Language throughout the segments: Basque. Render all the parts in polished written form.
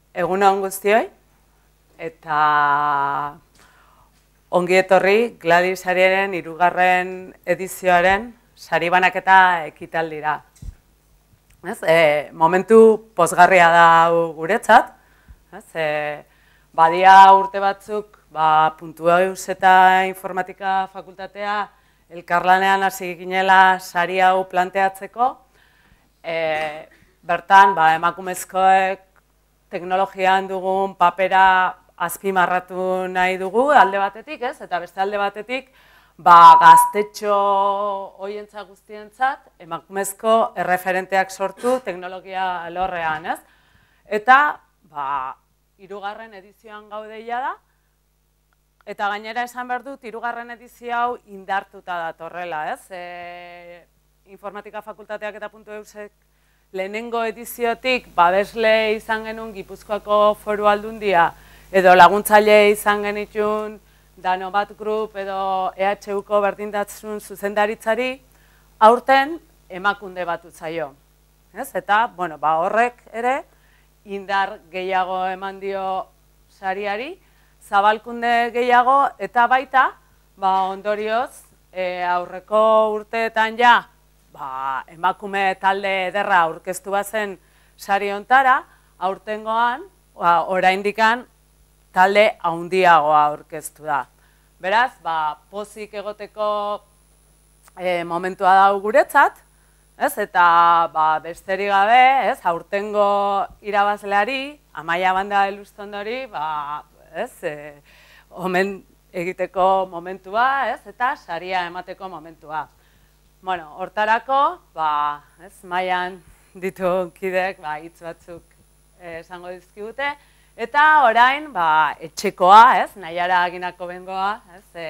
Egun on guztioi, eta ongi etorri Gladys sariaren 3. edizioaren sari banaketa ekitaldira. Momentu pozgarria da guretzat, badia urte batzuk Puntueus eta Informatika Fakultatea elkarlanean hasi ginela sari hau planteatzeko. Bertan, emakumezkoek teknologian dugun papera azpimarratu nahi dugu alde batetik, eta beste alde batetik gaztetxo hoientzat guztientzat emakumezko erreferenteak sortu teknologia alorrean, Eta 3. edizioan gaudeia da, eta gainera esan behar dut 3. edizio hau indartuta datorrela, Informatika Fakultateak eta Puntueusek lehenengo ediziotik babesle izan genuen Gipuzkoako Foru Aldundia edo laguntzaile izan genitun Danobat Group edo EHUko berdintasun zuzendaritzari aurten emakunde bat utzaio. Eta horrek ere indar gehiago eman dio sariari, zabalkunde gehiago eta baita ondorioz aurreko urteetan ja emakume talde ederra aurkeztu bazen sari hontara, aurtengoan, oraindikan talde handiagoa aurkeztu da. Beraz, pozik egoteko momentua da guretzat, eta besterik gabe, aurtengo irabazleari, Amaia Banda Elustondori, omen egiteko momentua, eta saria emateko momentua. Hortarako, mailan ditu kideek hitz batzuk esango dizkigute, eta orain etxekoa, Naiara Aginako bengoa,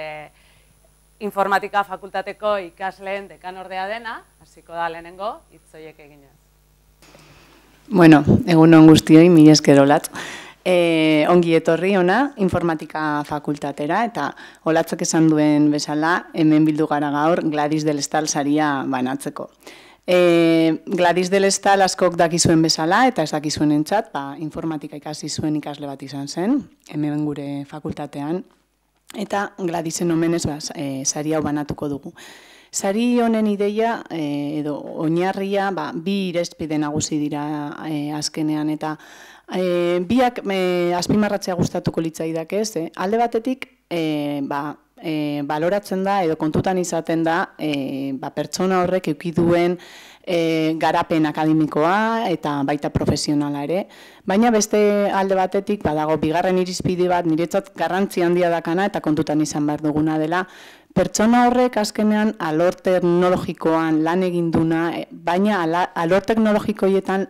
Informatika Fakultateko ikasleen dekanordea dena, hasiko da lehenengo hitz horiek eginez. Bueno, egun on guztioi, mila esker Olatz. Ongi etorri ona Informatika Fakultatera, eta Olatzek esan duen bezala, hemen bildu gara gaur Gladys del Estal saria banatzeko. Gladys del Estal askok dakizuen bezala, eta ez dakizuen entzat, informatika ikasi zuen ikasle bat izan zen, hemen gure fakultatean, eta Gladysen omenez sari hau banatuko dugu. Sari honen ideia, edo oinarria, bi irizpide nagusi dira azkenean, eta biak azpimarratzea gustatuko litzaidak ez, alde batetik baloratzen da edo kontutan izaten da pertsona horrek eduki duen garapen akademikoa eta baita profesionala ere, baina beste alde batetik badago bigarren irizpide bat niretzat garrantzi handia dakana eta kontutan izan behar duguna dela, pertsona horrek azkenean alor teknologikoan lan egin duna, baina alor teknologikoietan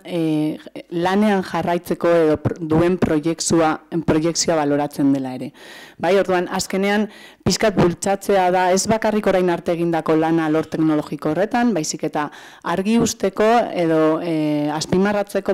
lanean jarraitzeko edo duen proiektzioa baloratzen dela ere. Bai, orduan, azkenean pixkat bultzatzea da ez bakarrik orain arte egindako lana alor teknologiko horretan, baizik eta argi usteko edo azpimarratzeko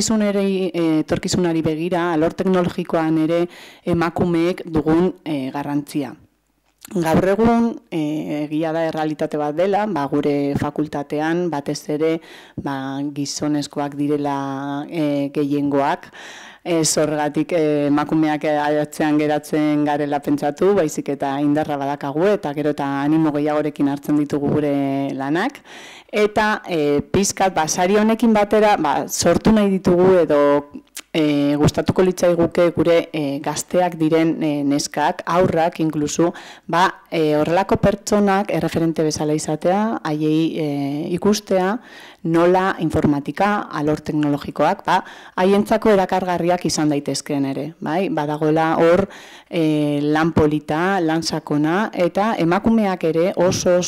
etorkizunari begira alor teknologikoan ere emakumeek dugun garrantzia. Gaur egun, egia da errealitate bat dela, gure fakultatean batez ere gizonezkoak direla gehiengoak, horregatik emakumeak atzean geratzen garela pentsatu, baizik eta indarra badakagu eta gero eta animo gehiagorekin hartzen ditugu gure lanak. Eta pizkat, sari honekin batera sortu nahi ditugu edo gustatuko litzaiguke gure gazteak diren neskak, aurrak inkluso, horrelako pertsonak erreferente bezala izatea, haiei ikustea, nola informatika, alor teknologikoak, haientzako erakargarriak izan daitezkeen ere. Badagoela hor lan polita, lan sakona, eta emakumeak ere oso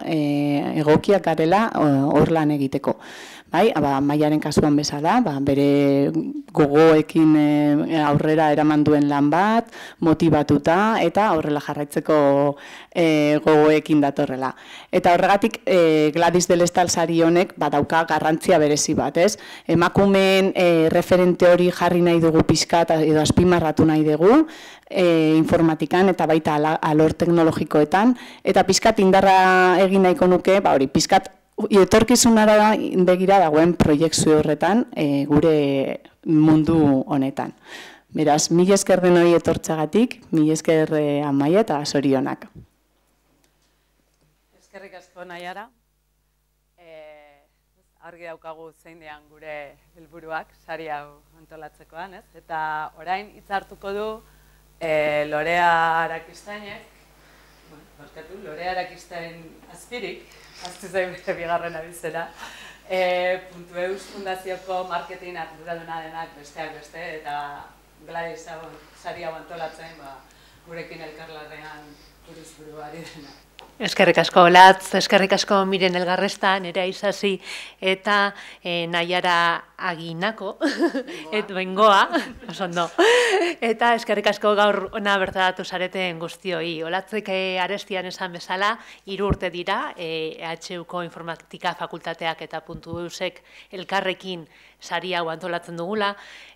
egokiak garela hor lan egiteko. Maiaren kasuan bezala, bere gogoekin aurrera eraman duen lan bat, motibatuta eta horrela jarraitzeko gogoekin datorrela. Eta horregatik Gladys del Estal sari honek badauka garrantzia berezi bat, ez? Emakumeen referente hori jarri nahi dugu pixkat edo azpimarratu nahi dugu, informatikan eta baita alor teknologikoetan, eta pixkat indarra egin nahiko nuke, hori pixkat etorkizunara begira dagoen proiektzio horretan gure mundu honetan. Beraz, mila esker denoi etortzagatik, mila esker Amaia eta zorionak. Eskerrik asko Naiara. Argi daukagu zein dian gure helburuak sari hau antolatzekoan, ez? Eta orain hitz hartuko du Lorea Arakistainek, Lorea Arakistain Azpirik, aztu zain bigarren abizera, .eus fundazioko marketing arduraduna denak besteak beste, eta Gladys sari hau antolatzen gurekin elkarlanean buruz buruari denak. Eskerrik asko Latz, eskerrik asko Miren Elgarresta, Nerea Isasi eta Naiara Aginako, Bengoa, osondo. Eta eskerrik asko gaur ona bertaratu zareten guztioi. Olatzek arestian esan bezala, 3 urte dira, EHUko Informatika Fakultateak eta .eusek elkarrekin sari hau antolatzen dugula,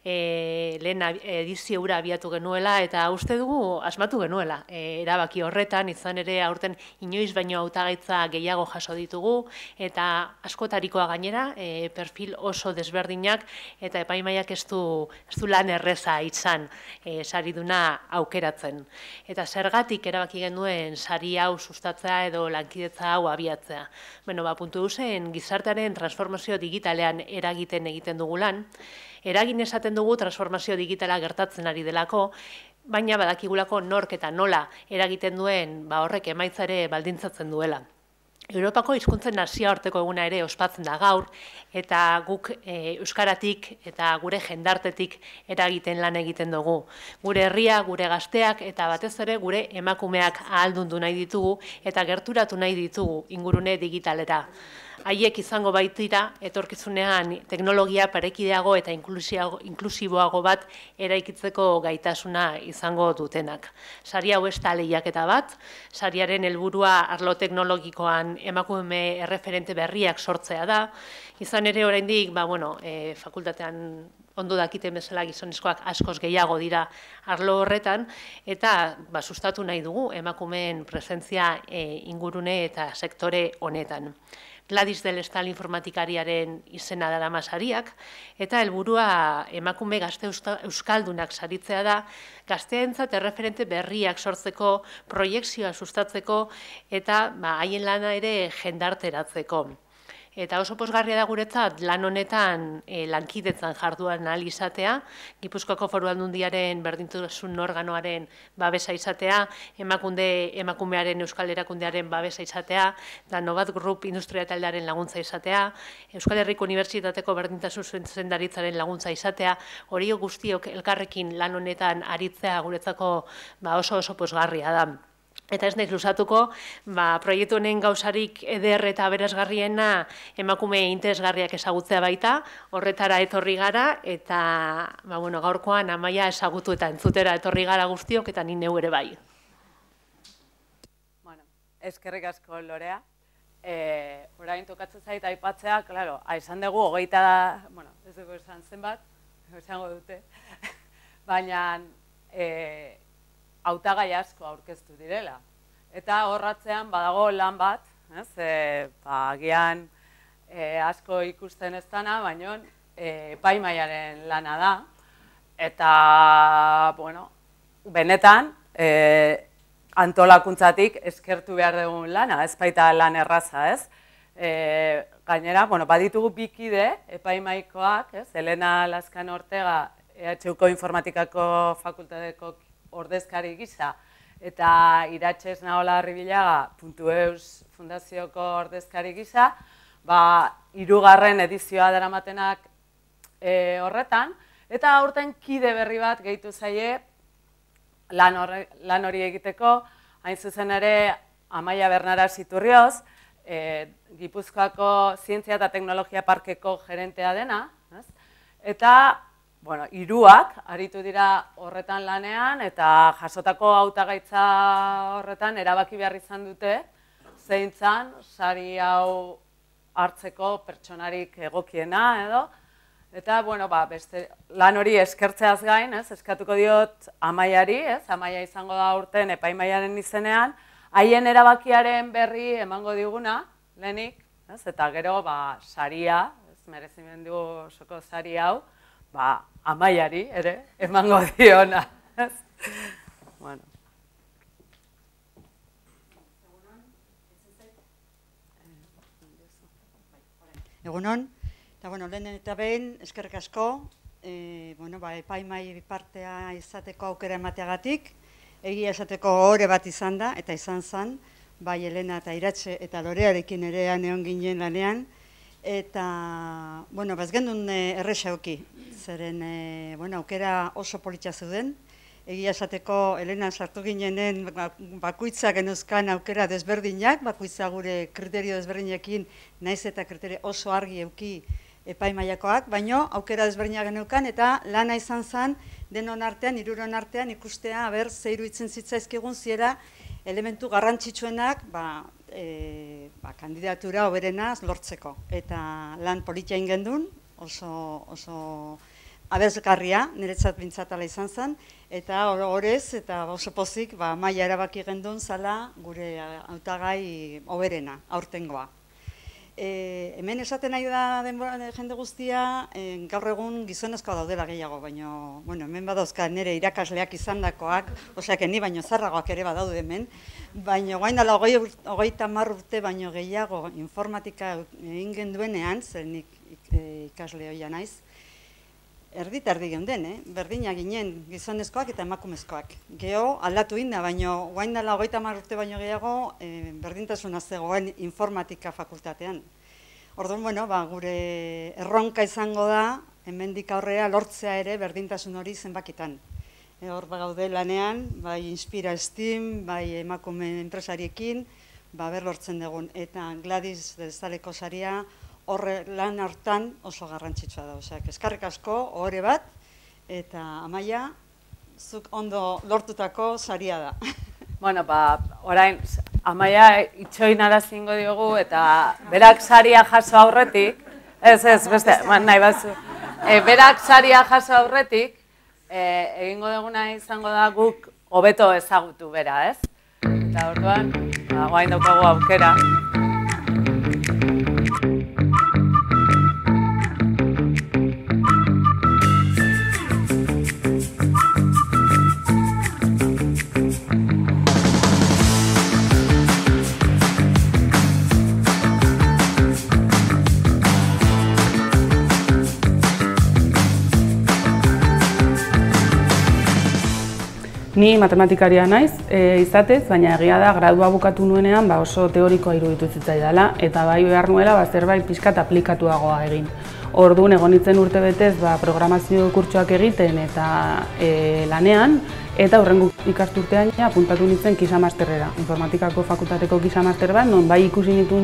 lehen edizio hura abiatu genuela, eta uste dugu asmatu genuela. Erabaki horretan, izan ere aurten inoiz baino hautagaitza gehiago jaso ditugu, eta askotarikoa gainera, perfil oso desberdinak, eta epaimaiak ez du lan erreza izan sariduna aukeratzen. Eta zergatik erabaki genuen sari hau sustatzea edo lankidetza hau abiatzea. Bueno, .eusen gizartearen transformazio digitalean egiten dugu lan. Eragin esaten dugu transformazio digitala gertatzen ari delako, baina badakigulako nork eta nola eragiten duen horrek emaitza ere baldintzatzen duela. Europako hizkuntzen nazioarteko eguna ere ospatzen da gaur, eta guk euskaratik eta gure jendartetik eragiten lan egiten dugu. Gure herria, gure gazteak eta batez ere gure emakumeak ahaldundu nahi ditugu eta gerturatu nahi ditugu ingurune digitalera. Haiek izango baitira, etorkizunean teknologia parekideago eta inklusiboago bat eraikitzeko gaitasuna izango dutenak. Sari hau ez da lehiaketa bat, sariaren helburua arlo teknologikoan emakume erreferente berriak sortzea da, izan ere oraindik, fakultatean ondo dakiten bezala gizonezkoak askoz gehiago dira arlo horretan, eta sustatu nahi dugu emakumeen presentzia ingurune eta sektore honetan. Gladys del Estal informatikariaren izena darama sariak, eta helburua emakume gazte euskaldunak saritzea da, gazteentzat erreferente berriak sortzeko, proiekzioa sustatzeko, eta haien lana ere jendarteratzeko. Eta oso pozgarria da guretzat lan honetan lankidetzan jarduan ahal izatea, Gipuzkoako Foru Aldundiaren berdintasun organoaren babesa izatea, emakumearen euskal erakundearen babesa izatea, da Novat Group industria taldearen laguntza izatea, Euskal Herriko Unibertsitateko berdintasun zuzendaritzaren laguntza izatea, hori guztiok elkarrekin lan honetan aritzea guretzako oso pozgarria da. Eta ez naiz luzatuko, proiektu honen gauzarik eder eta aberasgarriena emakume interesgarriak ezagutzea baita, horretara etorri gara, eta gaurkoan Amaia ezagutu eta entzutera etorri gara guztiok, eta ni neu ere bai. Eskerrik asko, Lorea. Orain tokatzen zait aipatzea, klaro, esan dugu, 20, ez dugu esan zenbat, esango dute, baina hautagai asko aurkeztu direla. Eta horratzean badago lan bat, agian asko ikusten ez dana, baina epaimaiaren lana da. Eta, benetan, antolakuntzatik eskertu behar dugun lana, ez baita lan erraza, ez? Gainera, baditugu bikide epaimaikoak, Elena Laskan Ortega, EHUko Informatikako Fakultateko ordezkari gisa, eta Iratxez Naola Arribilaga .eus fundazioko ordezkari gisa, 3. edizioa daramatenak horretan, eta aurten kide berri bat gehitu zaie lan hori egiteko, hain zuzen ere Amaia Bernaras Iturrioz, Gipuzkoako Zientzia eta Teknologia Parkeko gerentea dena, eta 3 aritu dira horretan lanean, eta jasotako hautagaitza horretan erabaki behar izan dute, zeintzan sari hau hartzeko pertsonarik egokiena edo, eta lan hori eskertzeaz gain, eskatuko diot Amaiari, Amaia izango da urten epaimaiaren izenean, haien erabakiaren berri emango diguna, lehenik, Eta gero, saria, merezimendu osoko sari hau, Amaiari ere, emango diona. Bueno. Egunon, eta lehen eta behin, eskerrik asko, epaimai partea izateko aukera emateagatik, egia esateko ohore bat izan da, eta izan zen, bai Elena eta Iratxe eta Lorearekin ere egon ginen lanean, eta, ez gendun erresa euki, zeren, aukera oso politxa zeuden, egia esateko Elena sartu ginenen bakoitza genuzkan aukera desberdinak, bakoitza gure kriterio desberdinekin, naiz eta kriterio oso argi euki epaimaiakoak, baino aukera desberdinak geneukan eta lana izan zen denon artean, hiruron artean ikustea ze iruditzen zitzaizkigun ziera elementu garrantzitsuenak kandidatura hoberenaz lortzeko. Eta lan politia ingendun, oso abezgarria, niretzat bintzatala izan zen, eta horrez, eta oso pozik, maila erabaki gendun zala gure hautagai hoberena, aurtengoa. Hemen esaten nahi da jende guztia, gaur egun gizonezkoa daudela gehiago, baina hemen badauzka nire irakasleak izandakoak, oseak ni baino zarragoak ere badaude hemen, baina guain dela 30 urte baino gehiago informatika egin genduenean, zer nik ikasle hoia naiz, erdi geunden, berdina ginen gizonezkoak eta emakumezkoak. Geho aldatu inda, baina guain dela 30 urte baino gehiago berdintasuna zegoen informatika fakultatean. Orduan, gure erronka izango da, hemendik aurrera lortzea ere berdintasun hori zenbakitan. Hor gaude lanean, bai Inspira Steam, bai emakume enpresariekin, ber lortzen dugun. Eta Gladys Delzaleko saria, horre lan hartan oso garrantzitsua da. Eskerrik asko, ohore bat, eta Amaia, zuk ondo lortutako saria da. Orain, Amaia itxoinara zingo diogu, eta berak saria jaso aurretik, beste, nahi batzu, berak saria jaso aurretik, egingo duguna izango da guk hobeto ezagutu bera, ez? Eta orduan, guain daukagu aukera. Ni matematikaria naiz, izatez, baina egia da gradua bukatu nuenean oso teorikoa iruditu zitzaidala eta bai behar nuela zerbait pixkat aplikatuagoa egin. Orduan egon nintzen urte betez programazio kurtsoak egiten eta lanean, eta hurrengo ikasturtean apuntatu nintzen kisa masterrera, informatikako fakultateko kisa master bat, non bai ikusi nituen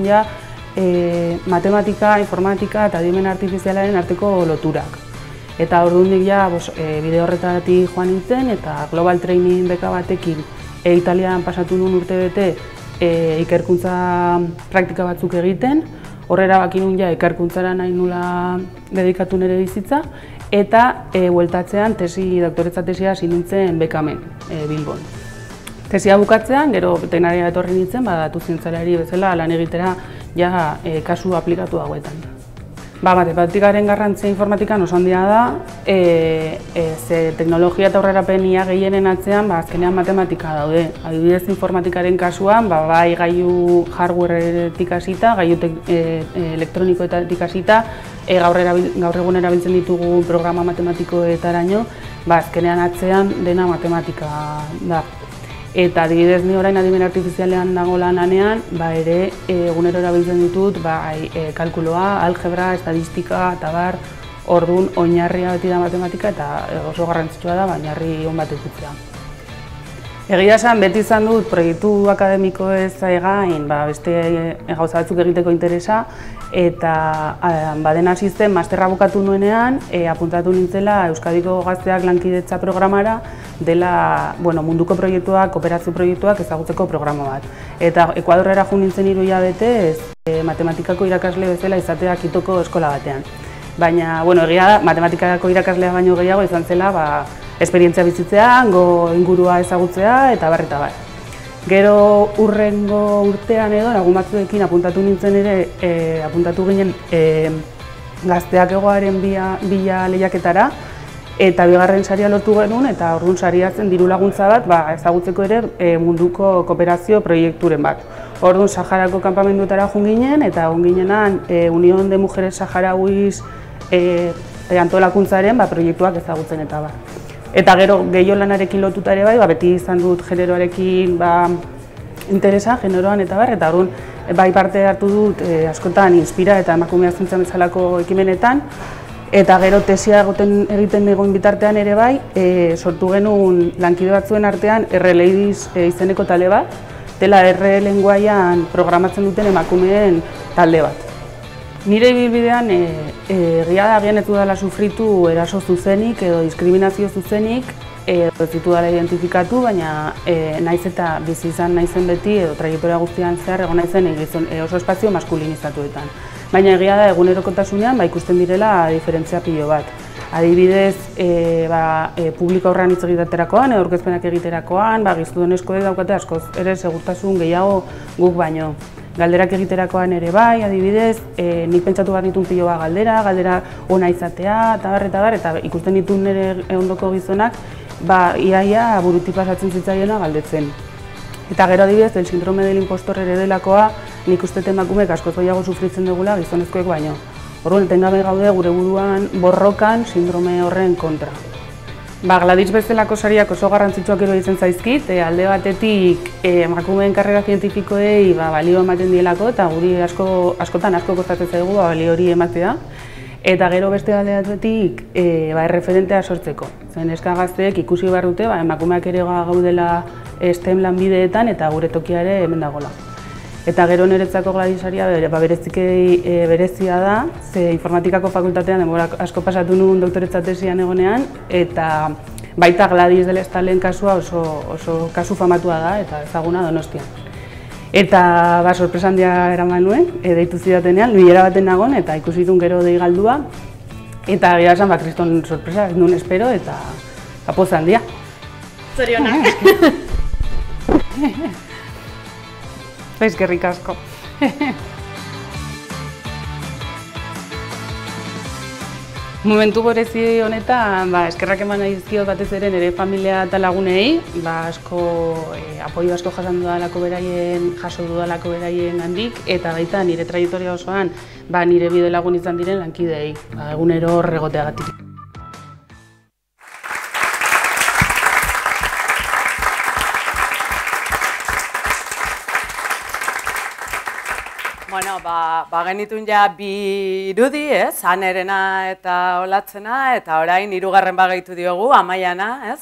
matematika, informatika eta adimen artifizialaren arteko loturak. Eta orduandik bide horretatik joan nintzen eta Global Training beka batekin Italian pasatu nuen urte bete ikerkuntza praktika batzuk egiten. Horrera baki nuen ikerkuntzara nahi nula dedikatu nire bizitza eta bueltatzean doktoretza tesia hasi nintzen bekamen Bilbon. Tesia bukatzean, gero veterinaria etorri nintzen, datu zientzialari bezala lan egitera kasu aplikatu hauetan. Matematikaren garrantzia informatikan oso handia da, teknologia eta aurrerapenia gehienen atzean, azkenean matematika daude. Adibidez informatikaren kasuan, bai gailu hardwareetik hasita, gailu elektronikoetik hasita, gaur egun erabiltzen ditugu programa matematikoetaraino, azkenean atzean dena matematika da. Eta adibidez ni orain adimen artifizialean dago lananean, ere egunero erabiltzen ditut kalkuloa, algebra, estadistika eta bar, orduan oinarria beti da matematika eta oso garrantzitsua da oinarri on bat edukitzea. Egia esan beti izan dut proiektu akademiko ez gain, beste gauza batzuk egiteko interesa eta baden hasi zen masterra bukatu nuenean apuntatu nintzela Euskadiko Gazteak Lankidetza programara dela munduko proiektuak, kooperazio proiektuak ezagutzeko programa bat. Eta Ekuadorrera joan nintzen 3 hilabetez matematikako irakasle bezala izatea Quitoko eskola batean. Baina, egia da, matematikako irakaslea baino gehiago izan zela esperientzia bizitzea, ingurua ezagutzea eta bar eta bar. Gero urrengo urtean edo, lagun batzuekin apuntatu nintzen ere, apuntatu ginen gazteak egoaren bila lehiaketara, eta bigarren saria lortu genuen, eta orduan saria zen diru laguntza bat ezagutzeko ere munduko kooperazio proiekturen bat. Orduan Saharako kanpamenduetara joan ginen, eta joan ginenan Unión de Mujeres Saharauis antolakuntzaren proiektuak ezagutzen eta bar. Eta gero gehiago lanarekin lotuta ere bai, beti izan dut generoarekin interesa, generoan eta bar, eta orduan bai parte hartu dut askotan inspira eta emakumea zentzen bezalako ekimenetan, eta gero tesia egiten egon bitartean ere bai, sortu genuen lankide batzuen artean R-Ladies izeneko talde bat, dela R-lenguaian programatzen duten emakumeen talde bat. Nire ibilbidean egia da agian ez dudala sufritu eraso zuzenik edo diskriminazio zuzenik, ez ditudala identifikatu, baina naiz eta bizi izan naizen beti edo trajektoria guztian zehar egon naizen oso espazio maskulinizatuetan. Baina egia da egunerokotasunean ikusten direla diferentzia pilo bat. Adibidez, publiko aurrean hitz egiterakoan edo aurkezpenak egiterakoan, gizonezkoek daukate askoz ere segurtasun gehiago guk baino. Galderak egiterakoan ere bai, adibidez, nik pentsatu behar nituen pilo bat galdera ona izatea, eta ikusten dituen nire ondoko gizonak, iaia burutik pasatzen zitzaiena galdetzen. Eta gero adibidez, el síndrome del impostor ere delakoa, nik uste emakumeek askoz gehiago sufritzen dugula gizonezkoek baino. Orduan, etengabe gaude gure buruan borrokan sindrome horren kontra. Gladys bezalako sariak oso garrantzitsuak iruditzen zaizkit, alde batetik emakumeen karrera zientifikoei balio ematen dielako eta guri askotan asko kostatzen zaigu balio hori ematea. Eta gero beste alde batetik erreferentea sortzeko. Neska gazteek ikusi behar dute emakumeak ere gaudela STEM lanbideetan eta gure tokia ere hemen dagoela. Eta gero niretzako Gladys saria berezia da, ze informatikako fakultatean denbora asko pasatu nuen doktoretza tesian egonean, eta baita Gladys del Estalen kasua oso kasu famatua da eta ezaguna Donostian. Eta sorpresa handia eraman nuen, deitu zidatenean, bilera baten nagon eta ikusi duen gero dei galdua. Eta gira esan, kriston sorpresa, ez nuen espero eta poz handia. Zorionak. Eskerrik asko. Momentu berezi honetan, eskerrak eman nahi dizkiot batez ere nire familia eta lagunei, asko apoio asko jaso dudalako beraien handik, eta baita nire trajektoria osoan nire bide lagun izan diren lankideei, egunero hor egoteagatik. Bueno, genitun ja bi irudi, Anerena eta Olatzena, eta orain hirugarren gehitu diogu, Amaiana,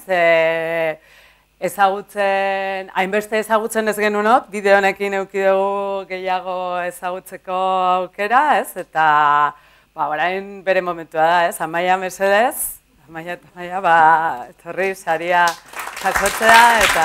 ezagutzen, hainbeste ezagutzen ez genunok, bideo honekin eduki dugu gehiago ezagutzeko aukera, eta orain bere momentua da, Amaia mesedez, Amaia eta Amaia, etorri saria jasotzea, eta...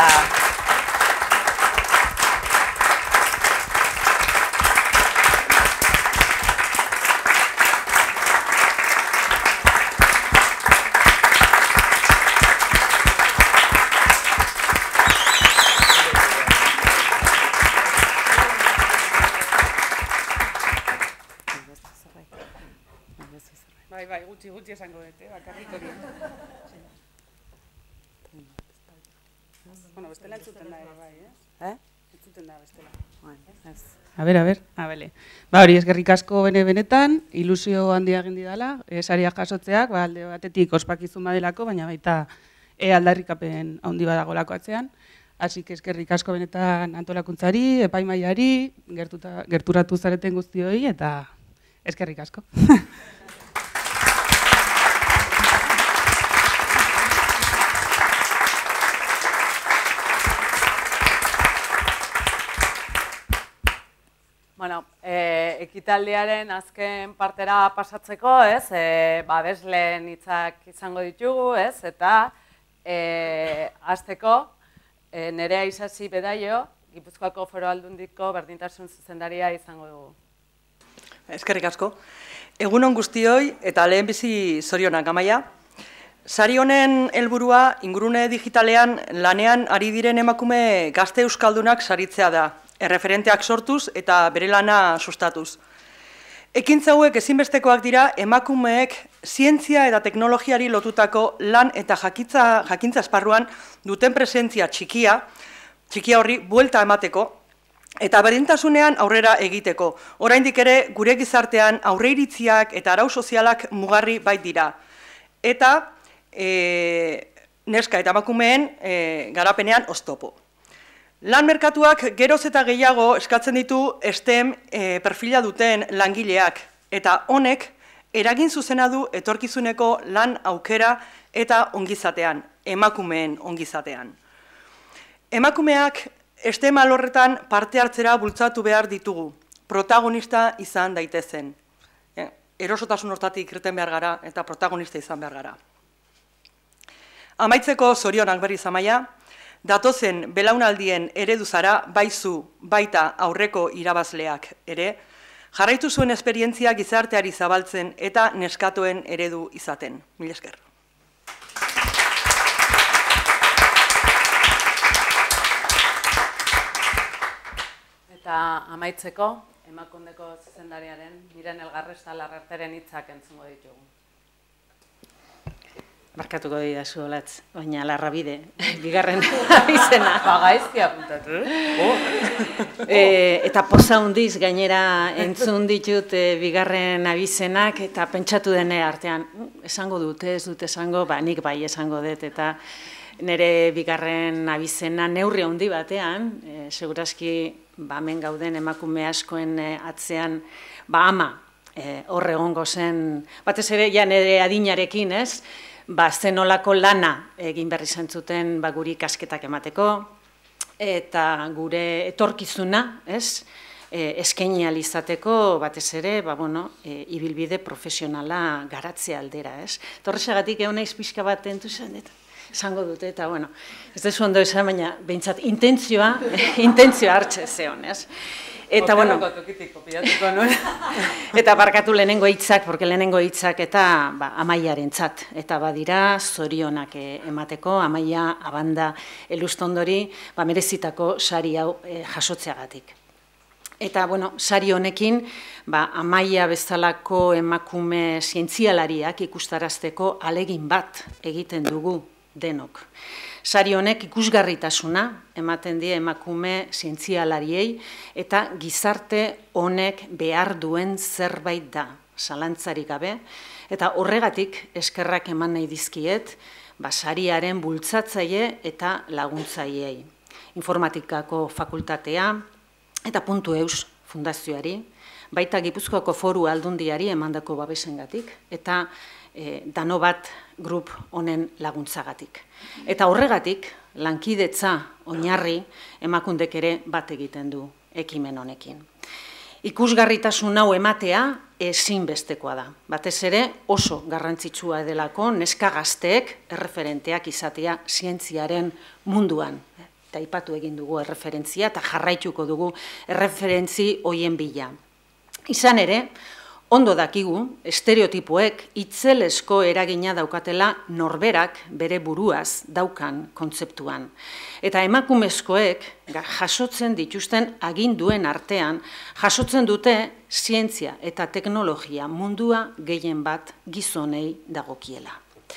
Gutxi esango dut, bakarrik hori. Bueno, bestela entzuten da ere bai, Entzuten da bestela. A ber. Bale. Hori eskerrik asko benetan, ilusio handia egin didala, sariak jasotzeak, alde batetik ospakizun badelako, baina baita aldarrikapen handi badagolako atzean. Así que eskerrik asko benetan antolakuntzari, epaimaiari, gerturatu zareten guztioi, eta eskerrik asko. Bueno, ekitaldiaren azken partera pasatzeko, abesleen hitzak izango ditugu, eta hasteko Nerea Isasi Bedaio, Gipuzkoako Foru Aldundiko berdintasun zuzendaria izango dugu. Eskerrik asko. Egun on guztioi eta lehenbizi zorionak Amaia. Sari honen helburua ingurune digitalean lanean ari diren emakume gazte euskaldunak saritzea da, erreferenteak sortuz eta bere lana sustatuz. Ekintza hauek ezinbestekoak dira emakumeek zientzia eta teknologiari lotutako lan eta jakintza esparruan duten presentzia txikia horri buelta emateko eta berdintasunean aurrera egiteko. Oraindik ere gure gizartean aurreiritziak eta arau sozialak mugarri bait dira. Eta neska eta emakumeen garapenean oztopo. Lan merkatuak geroz eta gehiago eskatzen ditu STEM perfila duten langileak, eta honek eragin zuzena du etorkizuneko lan aukera eta ongizatean, emakumeen ongizatean. Emakumeak STEM alorretan parte hartzera bultzatu behar ditugu, protagonista izan daitezen. Erosotasun hortatik irten behar gara eta protagonista izan behar gara. Amaitzeko zorionak berriz Amaia, datozen belaunaldien eredu zara, baizu baita aurreko irabazleak ere, jarraitu zuen esperientzia gizarteari zabaltzen eta neskatoen eredu izaten. Mil esker. Eta amaitzeko, Emakundeko zuzendariaren Miren Elgarresta Larrazeren hitzak entzungo ditugu. Barkatuko didazu olatz, baina Larrabide, bigarren abizena. Gaizki apuntatu. Eta poza hundiz gainera entzun ditut bigarren abizenak eta pentsatu dene artean, esango dute, ez dut esango, nik bai esango dut eta nire bigarren abizena neurri handi batean, segurazki hemen gauden emakume askoen atzean, ama hor egongo zen, batez ere ja nire adinarekin, ez? Zenolako lana egin berri zentzuten guri kasketak emateko, eta gure etorkizuna, eskaini ahal izateko, batez ere, ibilbide profesionala garatzea aldera, ez? Horrexegatik egon naiz pixka bat entuzen, esango dute, eta, ez dezu ondo esan, baina, behintzat, intentzioa hartze zeon, ez? Eta, eta barkatu lehenengo hitzak, porque lehenengo hitzak eta Amaiarentzat, eta badira zorionak emateko, Amaia Abanda Elustondori merezitako sari hau jasotzeagatik. Eta, sari honekin, Amaia bezalako emakume zientzialariak ikustarazteko alegin bat egiten dugu denok. Sari honek ikusgarritasuna ematen die emakume zientzialariei eta gizarte honek behar duen zerbait da, zalantzarik gabe, eta horregatik eskerrak eman nahi dizkiet, sariaren bultzatzaile eta laguntzaileei. Informatikako fakultatea eta .eus fundazioari, baita Gipuzkoako Foru Aldundiari emandako babesengatik, eta Danobat grup honen laguntzagatik. Eta horregatik, lankidetza oinarri emakundek ere bat egiten du ekimen honekin. Ikusgarritasun hau ematea ezinbestekoa da. Batez ere oso garrantzitsua delako neska gazteek erreferenteak izatea zientziaren munduan. Eta aipatu egin dugu erreferentzia eta jarraituko dugu erreferentzi hoien bila. Izan ere, ondo dakigu, estereotipoek itzelesko eragina daukatela norberak bere buruaz daukan kontzeptuan. Eta emakumezkoek jasotzen dituzten aginduen artean, jasotzen dute zientzia eta teknologia mundua gehien bat gizonei dagokiela.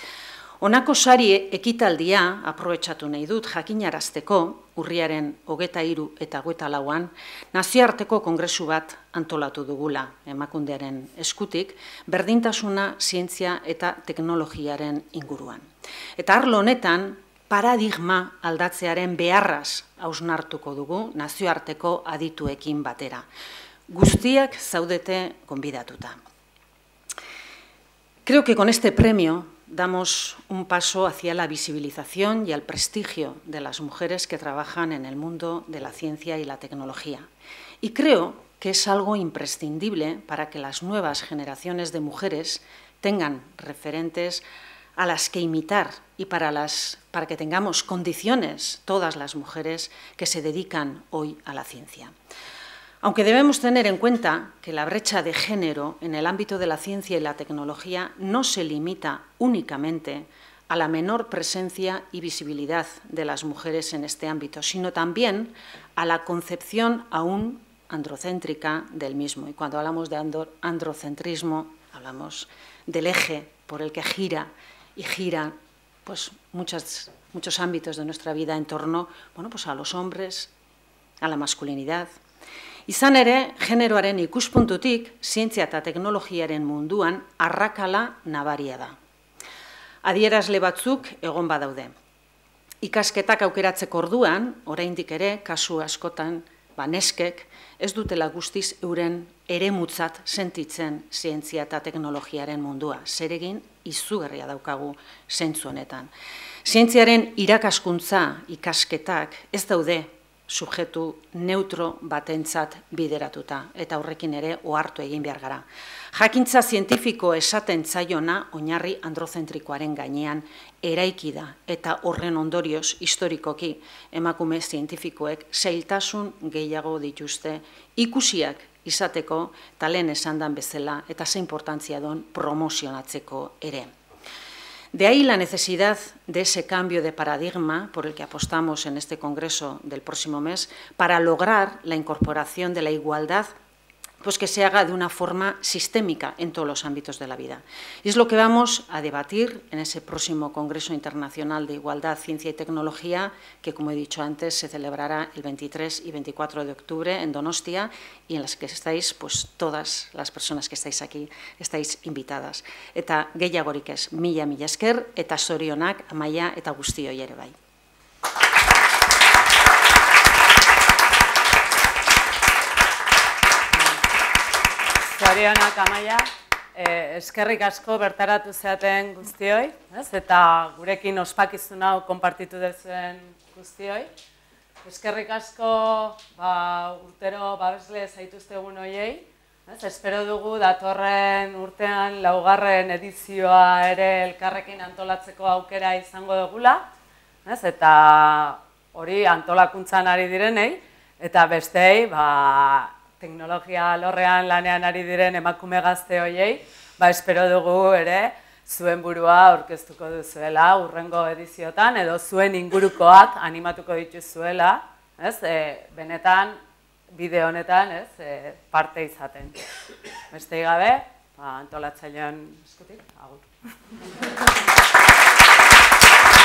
Honako sari ekitaldia aprobetxatu nahi dut jakinarazteko, urriaren 23 eta 24an, nazioarteko kongresu bat antolatu dugula emakundearen eskutik, berdintasuna, zientzia eta teknologiaren inguruan. Eta arlo honetan, paradigma aldatzearen beharraz hausnartuko dugu nazioarteko adituekin batera. Guztiak zaudete gonbidatuta. Creo que con este premio damos un paso hacia la visibilización y al prestigio de las mujeres que trabajan en el mundo de la ciencia y la tecnología. Y creo que es algo imprescindible para que las nuevas generaciones de mujeres tengan referentes a las que imitar y para que tengamos condiciones, todas las mujeres que se dedican hoy a la ciencia. Aunque debemos tener en cuenta que la brecha de género en el ámbito de la ciencia y la tecnología no se limita únicamente a la menor presencia y visibilidad de las mujeres en este ámbito, sino también a la concepción aún androcéntrica del mismo. Y cuando hablamos de androcentrismo, hablamos del eje por el que gira y gira pues, muchos ámbitos de nuestra vida en torno pues, a los hombres, a la masculinidad. Izan ere, generoaren ikuspuntutik, zientzia eta teknologiaren munduan arrakala nabaria da. Adierazle batzuk egon badaude. Ikasketak aukeratzeko orduan, oraindik ere, kasu askotan, neskek, ez dutela guztiz euren eremutzat sentitzen zientzia eta teknologiaren mundua. Zeregin izugarria daukagu zentzu honetan. Zientziaren irakaskuntza ikasketak ez daude subjektu neutro batentzat bideratuta, eta horrekin ere ohartu egin behar gara. Jakintza zientifiko esaten zaiona oinarri androzentrikoaren gainean eraiki da, eta horren ondorioz historikoki emakume zientifikoek zailtasun gehiago dituzte ikusiak izateko eta lehen esan dan bezala eta ze inportantzia don promozionatzeko ere. De ahí la necesidad de ese cambio de paradigma por el que apostamos en este congreso del próximo mes para lograr la incorporación de la igualdad pues que se haga de una forma sistémica en todos los ámbitos de la vida. Y es lo que vamos a debatir en ese próximo Congreso Internacional de Igualdad, Ciencia y Tecnología, que, como he dicho antes, se celebrará el 23 y 24 de octubre en Donostia, y en las que estáis, pues todas las personas que estáis aquí, estáis invitadas. Eta gehiagorik ez, mila esker, eta zorionak Amaia eta guztioi ere bai. Zorionak, Amaia, eskerrik asko bertaratu zeaten guztioi, eta gurekin ospakizun hau konpartitu dezuen guztioi. Eskerrik asko urtero babesle zaituztegun hoiei. Espero dugu datorren urtean 4. edizioa ere elkarrekin antolatzeko aukera izango dugula, eta hori antolakuntzan ari direnei, eta bestei, teknologia alorrean lanean ari diren emakume gazte hoiei, espero dugu ere zuen burua aurkeztuko duzuela hurrengo ediziotan, edo zuen ingurukoak animatuko dituzuela, benetan, bide honetan, parte izaten. Beste gabe, antolatzailean eskutik, agur.